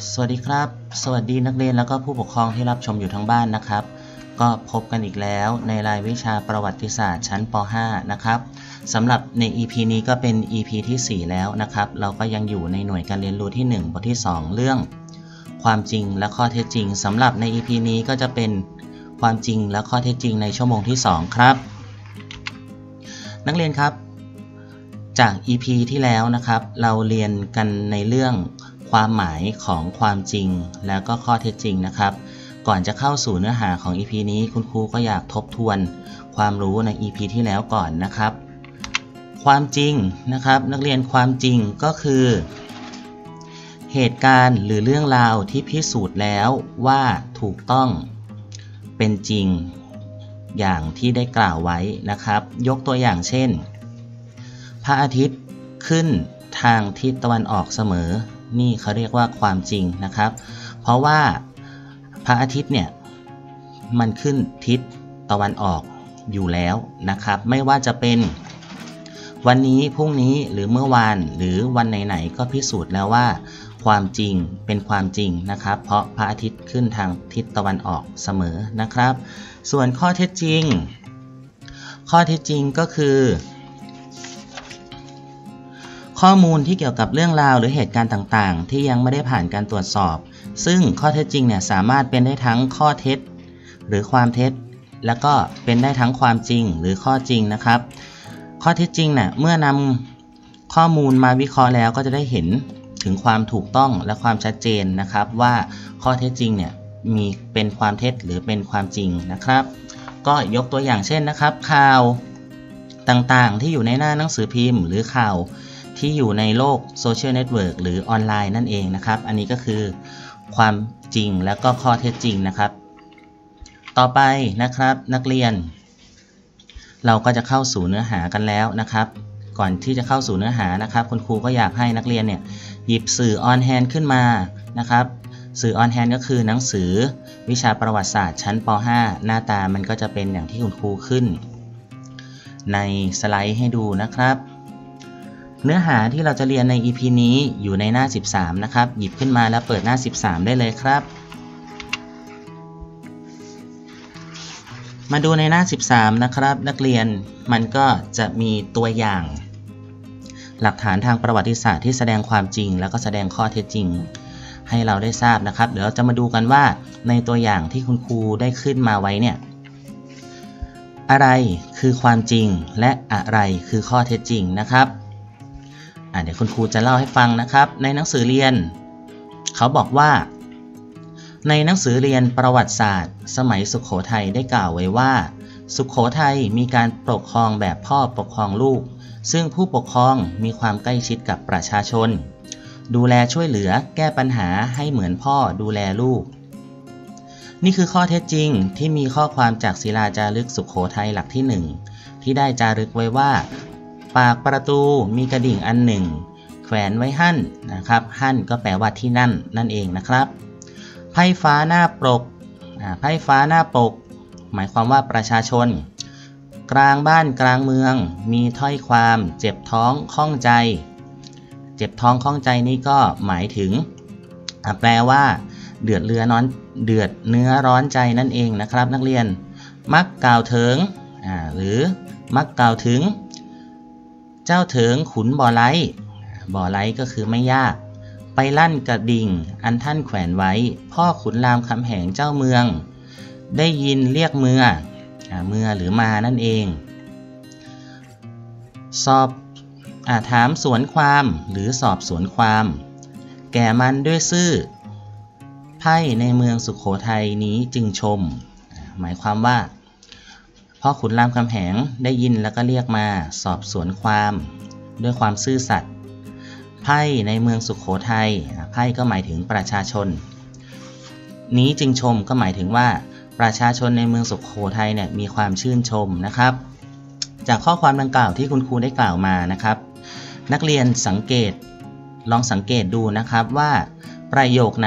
สวัสดีครับสวัสดีนักเรียนแล้วก็ผู้ปกครองที่รับชมอยู่ทั้งบ้านนะครับก็พบกันอีกแล้วในรายวิชาประวัติศาสตร์ชั้นป .5 นะครับสำหรับใน EP นี้ก็เป็น EP ที่ 4 แล้วนะครับเราก็ยังอยู่ในหน่วยการเรียนรู้ที่ 1 บทที่ 2 เรื่องความจริงและข้อเท็จจริงสำหรับใน EP นี้ก็จะเป็นความจริงและข้อเท็จจริงในชั่วโมงที่ 2 ครับนักเรียนครับจาก EP ที่แล้วนะครับเราเรียนกันในเรื่องความหมายของความจริงแล้วก็ข้อเท็จจริงนะครับก่อนจะเข้าสู่เนื้อหาของ EP นี้คุณครูก็อยากทบทวนความรู้ใน EP ที่แล้วก่อนนะครับความจริงนะครับนักเรียนความจริงก็คือเหตุการณ์หรือเรื่องราวที่พิสูจน์แล้วว่าถูกต้องเป็นจริงอย่างที่ได้กล่าวไว้นะครับยกตัวอย่างเช่นพระอาทิตย์ขึ้นทางทิศตะวันออกเสมอนี่เขาเรียกว่าความจริงนะครับเพราะว่าพระอาทิตย์เนี่ยมันขึ้นทิศตะวันออกอยู่แล้วนะครับไม่ว่าจะเป็นวันนี้พรุ่งนี้หรือเมื่อวานหรือวันไหนๆก็พิสูจน์แล้วว่าความจริงเป็นความจริงนะครับเพราะพระอาทิตย์ขึ้นทางทิศตะวันออกเสมอนะครับส่วนข้อเท็จจริงก็คือข้อมูลที่เกี่ยวกับเรื่องราวหรือเหตุการณ์ต่างๆที่ยังไม่ได้ผ่านการตรวจสอบซึ่งข้อเท็จจริงเนี่ยสามารถเป็นได้ทั้งข้อเท็จหรือความเท็จแล้วก็เป็นได้ทั้งความจริงหรือข้อจริงนะครับข้อเท็จจริงเนี่ยเมื่อนำข้อมูลมาวิเคราะห์แล้วก็จะได้เห็นถึงความถูกต้องและความชัดเจนนะครับว่าข้อเท็จจริงเนี่ยมีเป็นความเท็จหรือเป็นความจริงนะครับก็ยกตัวอย่างเช่นนะครับข่าวต่างๆที่อยู่ในหน้าหนังสือพิมพ์หรือข่าวที่อยู่ในโลกโซเชียลเน็ตเวิร์กหรือออนไลน์นั่นเองนะครับอันนี้ก็คือความจริงและก็ข้อเท็จจริงนะครับต่อไปนะครับนักเรียนเราก็จะเข้าสู่เนื้อหากันแล้วนะครับก่อนที่จะเข้าสู่เนื้อหานะครับคุณครูก็อยากให้นักเรียนเนี่ยหยิบสื่อออนแฮนด์ขึ้นมานะครับสื่อออนแฮนด์ก็คือหนังสือวิชาประวัติศาสตร์ชั้นป .5 หน้าตามันก็จะเป็นอย่างที่คุณครูขึ้นในสไลด์ให้ดูนะครับเนื้อหาที่เราจะเรียนใน EP นี้อยู่ในหน้า13นะครับหยิบขึ้นมาแล้วเปิดหน้า13ได้เลยครับมาดูในหน้า13นะครับนักเรียนมันก็จะมีตัวอย่างหลักฐานทางประวัติศาสตร์ที่แสดงความจริงแล้วก็แสดงข้อเท็จจริงให้เราได้ทราบนะครับเดี๋ยวเราจะมาดูกันว่าในตัวอย่างที่คุณครูได้ขึ้นมาไว้เนี่ยอะไรคือความจริงและอะไรคือข้อเท็จจริงนะครับเดี๋ยวคุณครูจะเล่าให้ฟังนะครับในหนังสือเรียนเขาบอกว่าในหนังสือเรียนประวัติศาสตร์สมัยสุโขทัยได้กล่าวไว้ว่าสุโขทัยมีการปกครองแบบพ่อปกครองลูกซึ่งผู้ปกครองมีความใกล้ชิดกับประชาชนดูแลช่วยเหลือแก้ปัญหาให้เหมือนพ่อดูแลลูกนี่คือข้อเท็จจริงที่มีข้อความจากศิลาจารึกสุโขทัยหลักที่1ที่ได้จารึกไว้ว่าปากประตูมีกระดิ่งอันหนึ่งแขวนไว้หั่นนะครับหั่นก็แปลว่าที่นั่นเองนะครับไพ่ฟ้าหน้าปกไพ่ฟ้าหน้าปกหมายความว่าประชาชนกลางบ้านกลางเมืองมีถ้อยความเจ็บท้องข้องใจเจ็บท้องข้องใจนี่ก็หมายถึงแปลว่าเดือดเนื้อร้อนใจนั่นเองนะครับนักเรียนมักกล่าวถึงหรือมักกล่าวถึงเจ้าเถิงขุนบ่อไล้ก็คือไม่ยากไปลั่นกระดิ่งอันท่านแขวนไว้พ่อขุนรามคำแหงเจ้าเมืองได้ยินเรียกเมื่อหรือมานั่นเองสอบถามสวนความหรือสอบสวนความแก่มันด้วยซื่อไพ่ในเมืองสุโขทัยนี้จึงชมหมายความว่าพ่อขุนรามคำแหงได้ยินแล้วก็เรียกมาสอบสวนความด้วยความซื่อสัตย์ไพ่ในเมืองสุโขทัยไพ่ก็หมายถึงประชาชนนี้จึงชมก็หมายถึงว่าประชาชนในเมืองสุโขทัยเนี่ยมีความชื่นชมนะครับจากข้อความดังกล่าวที่คุณครูได้กล่าวมานะครับนักเรียนลองสังเกตดูนะครับว่าประโยคไหน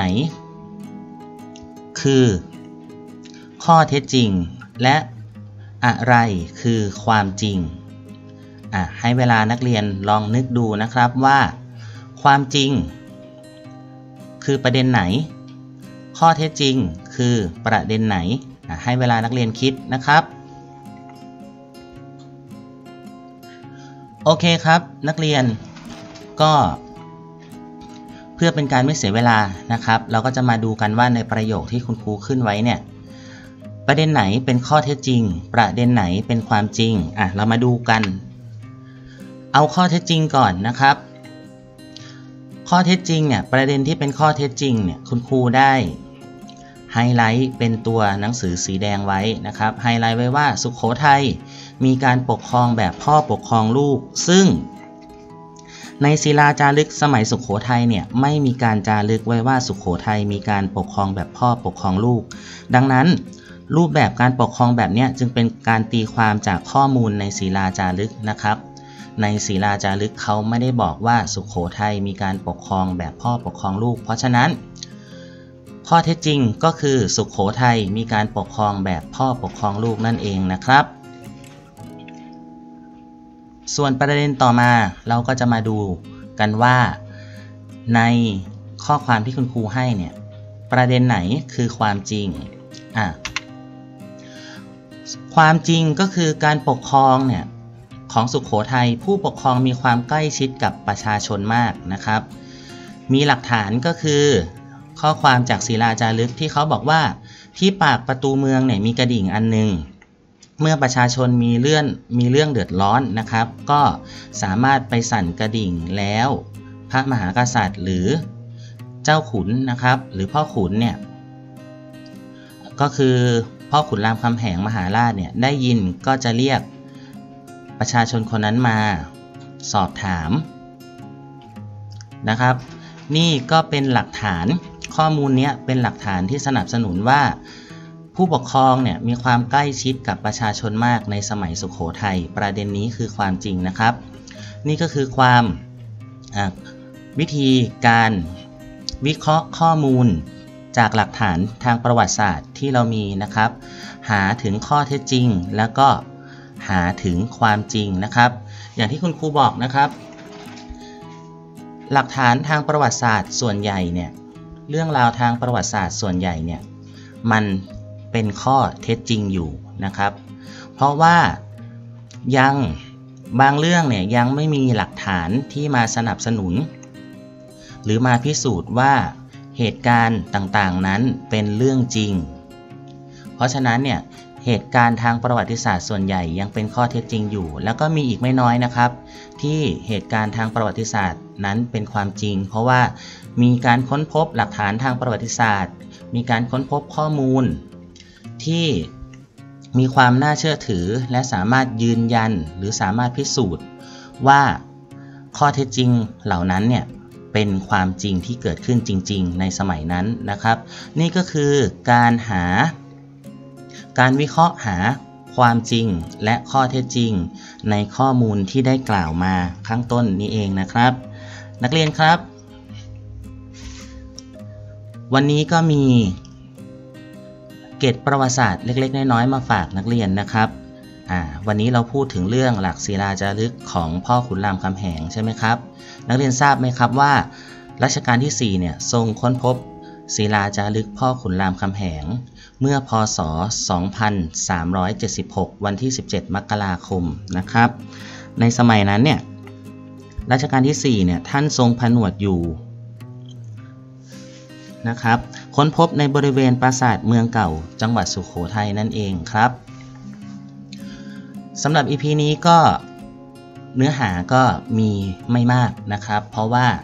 คือข้อเท็จจริงและอะไรคือความจริงให้เวลานักเรียนลองนึกดูนะครับว่าความจริงคือประเด็นไหนข้อเท็จจริงคือประเด็นไหนให้เวลานักเรียนคิดนะครับโอเคครับนักเรียนก็เพื่อเป็นการไม่เสียเวลานะครับเราก็จะมาดูกันว่าในประโยคที่คุณครูขึ้นไว้เนี่ยประเด็นไหนเป็นข้อเท็จจริงประเด็นไหนเป็นความจริงเรามาดูกันเอาข้อเท็จจริงก่อนนะครับข้อเท็จจริงเนี่ยประเด็นที่เป็นข้อเท็จจริงเนี่ยคุณครูได้ไฮไลท์เป็นตัวหนังสือสีแดงไว้นะครับไฮไลท์ไว้ว่าสุโขทัยมีการปกครองแบบพ่อปกครองลูกซึ่งในศิลาจารึกสมัยสุโขทัยเนี่ยไม่มีการจารึกไว้ว่าสุโขทัยมีการปกครองแบบพ่อปกครองลูกดังนั้นรูปแบบการปกครองแบบนี้จึงเป็นการตีความจากข้อมูลในศิลาจารึกนะครับในศิลาจารึกเขาไม่ได้บอกว่าสุโขทัยมีการปกครองแบบพ่อปกครองลูกเพราะฉะนั้นข้อเท็จจริงก็คือสุโขทัยมีการปกครองแบบพ่อปกครองลูกนั่นเองนะครับส่วนประเด็นต่อมาเราก็จะมาดูกันว่าในข้อความที่คุณครูให้เนี่ยประเด็นไหนคือความจริงความจริงก็คือการปกครองเนี่ยของสุโขทัยผู้ปกครองมีความใกล้ชิดกับประชาชนมากนะครับมีหลักฐานก็คือข้อความจากศิลาจารึกที่เขาบอกว่าที่ปากประตูเมืองเนี่ยมีกระดิ่งอันนึงเมื่อประชาชนมีเรื่องเดือดร้อนนะครับก็สามารถไปสั่นกระดิ่งแล้วพระมหากษัตริย์หรือเจ้าขุนนะครับหรือพ่อขุนเนี่ยก็คือพ่อขุนรามคำแหงมหาราชเนี่ยได้ยินก็จะเรียกประชาชนคนนั้นมาสอบถามนะครับนี่ก็เป็นหลักฐานข้อมูลนี้เป็นหลักฐานที่สนับสนุนว่าผู้ปกครองเนี่ยมีความใกล้ชิดกับประชาชนมากในสมัยสุโขทัยประเด็นนี้คือความจริงนะครับนี่ก็คือความวิธีการวิเคราะห์ข้อมูลจากหลักฐานทางประวัติศาสตร์ที่เรามีนะครับหาถึงข้อเท็จจริงแล้วก็หาถึงความจริงนะครับอย่างที่คุณครูบอกนะครับหลักฐานทางประวัติศาสตร์ส่วนใหญ่เนี่ยเรื่องราวทางประวัติศาสตร์ส่วนใหญ่เนี่ยมันเป็นข้อเท็จจริงอยู่นะครับเพราะว่ายังบางเรื่องเนี่ยยังไม่มีหลักฐานที่มาสนับสนุนหรือมาพิสูจน์ว่าเหตุการณ์ต่างๆนั้นเป็นเรื่องจริงเพราะฉะนั้นเนี่ยเหตุการณ์ทางประวัติศาสตร์ส่วนใหญ่ยังเป็นข้อเท็จจริงอยู่แล้วก็มีอีกไม่น้อยนะครับที่เหตุการณ์ทางประวัติศาสตร์นั้นเป็นความจริงเพราะว่ามีการค้นพบหลักฐานทางประวัติศาสตร์มีการค้นพบข้อมูลที่มีความน่าเชื่อถือและสามารถยืนยันหรือสามารถพิสูจน์ว่าข้อเท็จจริงเหล่านั้นเนี่ยเป็นความจริงที่เกิดขึ้นจริงๆในสมัยนั้นนะครับนี่ก็คือการวิเคราะห์หาความจริงและข้อเท็จจริงในข้อมูลที่ได้กล่าวมาข้างต้นนี้เองนะครับนักเรียนครับวันนี้ก็มีเกร็ดประวัติศาสตร์เล็กๆน้อยๆมาฝากนักเรียนนะครับวันนี้เราพูดถึงเรื่องหลักศิลาจารึกของพ่อขุนรามคำแหงใช่ไหมครับนักเรียนทราบไหมครับว่ารัชกาลที่4เนี่ยทรงค้นพบศิลาจารึกพ่อขุนรามคำแหงเมื่อพศ 2376 วันที่ 17 มกราคมนะครับในสมัยนั้นเนี่ยรัชกาลที่4เนี่ยท่านทรงผนวดอยู่นะครับค้นพบในบริเวณปราสาทเมืองเก่าจังหวัดสุโขทัยนั่นเองครับสำหรับ EP นี้ก็เนื้อหาก็มีไม่มากนะครับเพราะว่า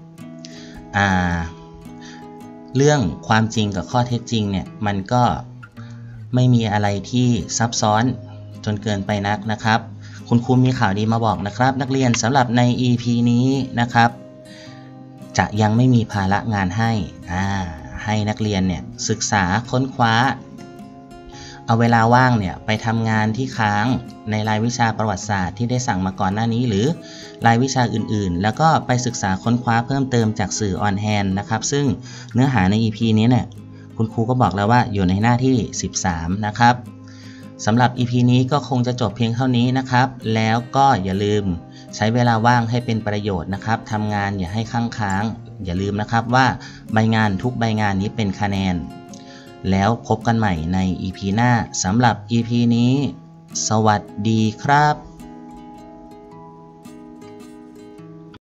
เรื่องความจริงกับข้อเท็จจริงเนี่ยมันก็ไม่มีอะไรที่ซับซ้อนจนเกินไปนักนะครับคุณครูมีข่าวดีมาบอกนะครับนักเรียนสำหรับใน EP นี้นะครับจะยังไม่มีภาระงานให้นักเรียนเนี่ยศึกษาค้นคว้าเอาเวลาว่างเนี่ยไปทำงานที่ค้างในรายวิชาประวัติศาสตร์ที่ได้สั่งมาก่อนหน้านี้หรือรายวิชาอื่นๆแล้วก็ไปศึกษาค้นคว้าเพิ่มเติมจากสื่อออนแฮนด์นะครับซึ่งเนื้อหาใน EP นี้เนี่ยคุณครูก็บอกแล้วว่าอยู่ในหน้าที่13นะครับสำหรับ EP นี้ก็คงจะจบเพียงเท่านี้นะครับแล้วก็อย่าลืมใช้เวลาว่างให้เป็นประโยชน์นะครับทำงานอย่าให้ค้างอย่าลืมนะครับว่าใบงานทุกใบงานนี้เป็นคะแนนแล้วพบกันใหม่ใน EP หน้าสำหรับ EP นี้สวัสดีครับ